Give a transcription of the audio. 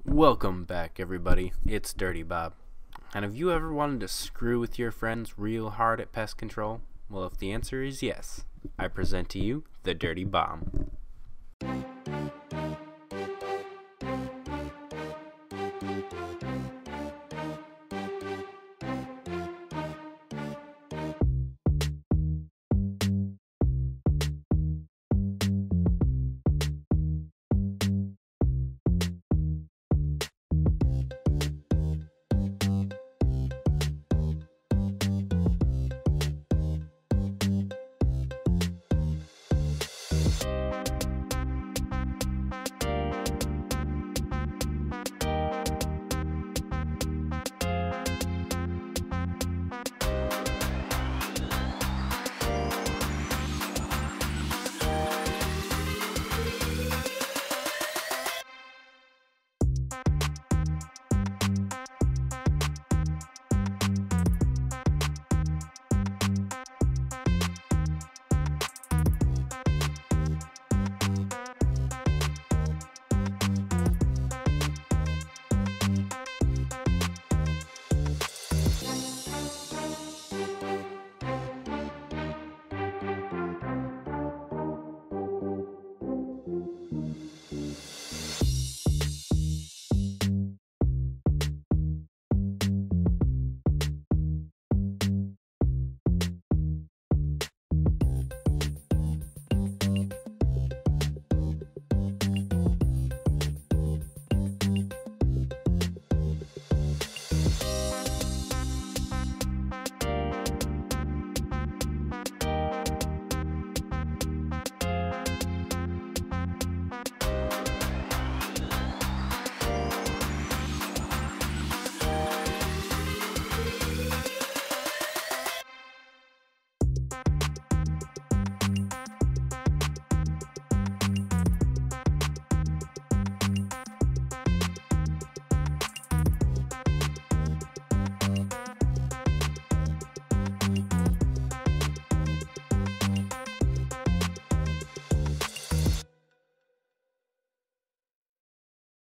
Welcome back, everybody. It's Dirty Bob. And have you ever wanted to screw with your friends real hard at pest control? Well, if the answer is yes, I present to you the Dirty Bomb.